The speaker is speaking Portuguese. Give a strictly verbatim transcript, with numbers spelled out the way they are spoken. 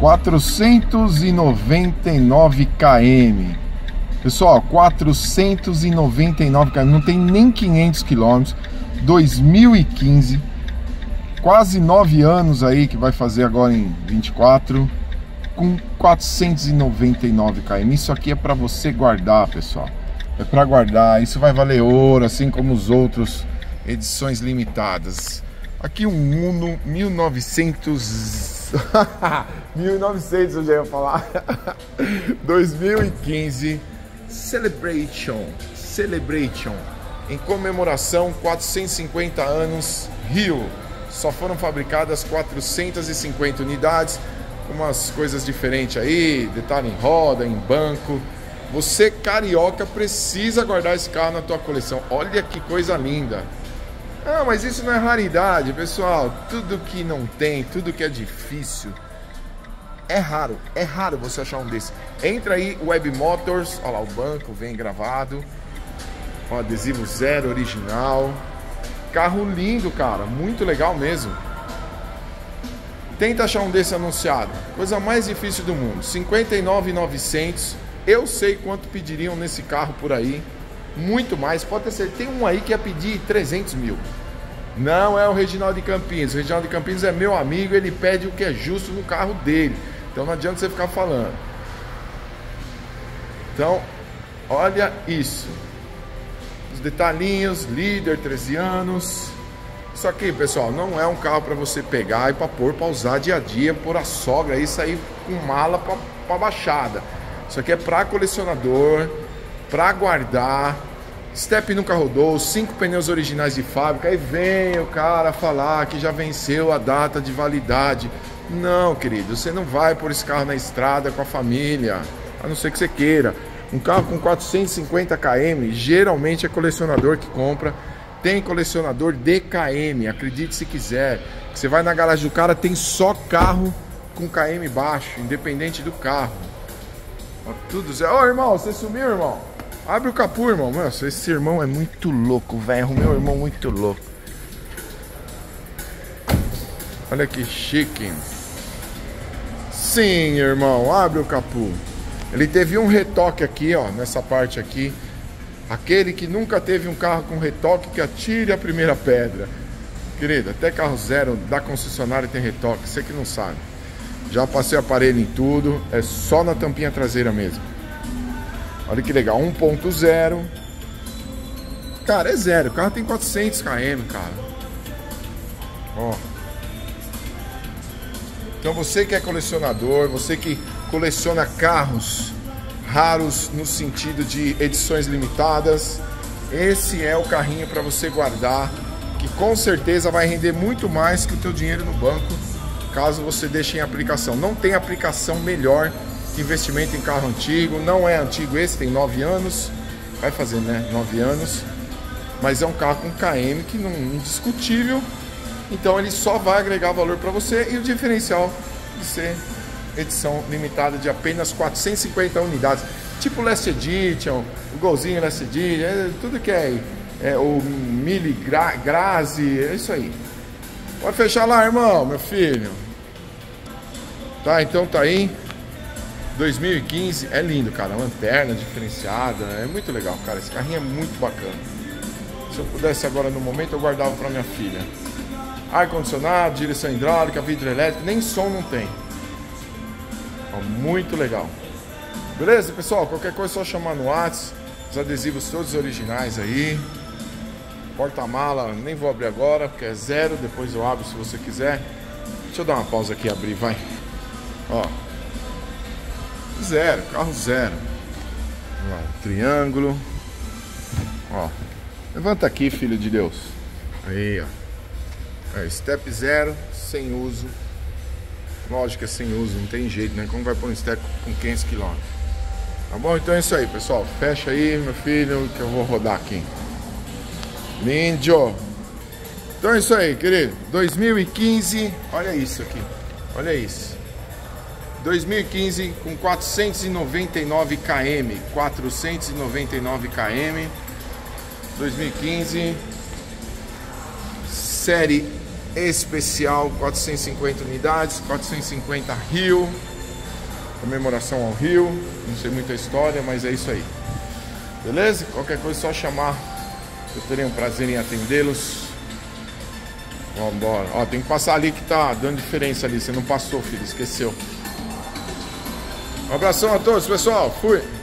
quatrocentos e noventa e nove quilômetros. Pessoal, quatrocentos e noventa e nove quilômetros, não tem nem quinhentos quilômetros. dois mil e quinze, quase nove anos aí, que vai fazer agora em vinte e quatro, com quatrocentos e noventa e nove quilômetros. Isso aqui é para você guardar, pessoal. É para guardar, isso vai valer ouro, assim como os outros edições limitadas. Aqui um Uno mil e novecentos mil e novecentos eu já ia falar. dois mil e quinze Celebration Celebration em comemoração quatrocentos e cinquenta anos Rio. Só foram fabricadas quatrocentas e cinquenta unidades, com umas coisas diferentes aí, detalhe em roda, em banco. Você carioca precisa guardar esse carro na tua coleção. Olha que coisa linda. Ah, mas isso não é raridade, pessoal. Tudo que não tem, tudo que é difícil, é raro. É raro você achar um desses. Entra aí, Web Motors. Olha lá, o banco vem gravado. O adesivo zero original. Carro lindo, cara. Muito legal mesmo. Tenta achar um desse anunciado. Coisa mais difícil do mundo. cinquenta e nove mil e novecentos. Eu sei quanto pediriam nesse carro por aí. Muito mais, pode ter certeza. Tem um aí que ia pedir trezentos mil. Não é o Reginaldo de Campinas. O Reginaldo de Campinas é meu amigo. Ele pede o que é justo no carro dele. Então não adianta você ficar falando. Então, olha isso. Os detalhinhos, líder, treze anos. Isso aqui, pessoal, não é um carro para você pegar e para pôr, para usar dia a dia, pôr a sogra e sair com mala para baixada. Isso aqui é para colecionador, para guardar. Step nunca rodou, cinco pneus originais de fábrica. Aí vem o cara falar que já venceu a data de validade. Não, querido, você não vai pôr esse carro na estrada com a família, a não ser que você queira. Um carro com quatrocentos e cinquenta quilômetros, geralmente é colecionador que compra. Tem colecionador de K M, acredite se quiser. Você vai na garagem do cara, tem só carro com K M baixo, independente do carro. Ó, tudo zero. Ô, irmão, você sumiu, irmão? Abre o capô, irmão. Nossa, esse irmão é muito louco, velho. O meu irmão é muito louco. Olha que chique. Sim, irmão, abre o capô. Ele teve um retoque aqui, ó, nessa parte aqui. Aquele que nunca teve um carro com retoque, que atire a primeira pedra. Querido, até carro zero da concessionária tem retoque, você que não sabe. Já passei aparelho em tudo, é só na tampinha traseira mesmo. Olha que legal, um ponto zero. Cara, é zero, o carro tem quatrocentos quilômetros, cara. Ó. Então você que é colecionador, você que coleciona carros raros no sentido de edições limitadas, esse é o carrinho para você guardar, que com certeza vai render muito mais que o teu dinheiro no banco, caso você deixe em aplicação. Não tem aplicação melhor que investimento em carro antigo. Não é antigo esse, tem nove anos, vai fazer, né, nove anos, mas é um carro com K M que não é indiscutível, então ele só vai agregar valor para você, e o diferencial de ser edição limitada de apenas quatrocentas e cinquenta unidades, tipo Last Edition, o Golzinho Last Edition, é, tudo que é, é o Mille Gra Grazi, é isso aí. Pode fechar lá, irmão, meu filho. Tá, então tá aí. dois mil e quinze, é lindo, cara, lanterna diferenciada, é muito legal, cara, esse carrinho é muito bacana. Se eu pudesse agora no momento, eu guardava pra minha filha. Ar-condicionado, direção hidráulica, vidro elétrico, nem som não tem. Ó, muito legal. Beleza, pessoal? Qualquer coisa é só chamar no WhatsApp. Os adesivos todos originais aí. Porta-mala, nem vou abrir agora, porque é zero. Depois eu abro se você quiser. Deixa eu dar uma pausa aqui e abrir, vai. Ó. Zero, carro zero. Ó, triângulo. Ó. Levanta aqui, filho de Deus. Aí, ó. É, step zero, sem uso. Lógico que é sem uso, não tem jeito, né? Como vai pôr um step com quinhentos quilômetros? Tá bom? Então é isso aí, pessoal. Fecha aí, meu filho, que eu vou rodar aqui. Lindo! Então é isso aí, querido. dois mil e quinze, olha isso aqui. Olha isso. dois mil e quinze com quatrocentos e noventa e nove quilômetros. quatrocentos e noventa e nove quilômetros. dois mil e quinze. Série especial, quatrocentas e cinquenta unidades, quatrocentos e cinquenta Rio. comemoração ao Rio. Não sei muita história, mas é isso aí. Beleza? Qualquer coisa é só chamar. Eu terei um prazer em atendê-los. Vamos embora. Ó, tem que passar ali que tá dando diferença ali. Você não passou, filho. Esqueceu. Um abração a todos, pessoal. Fui.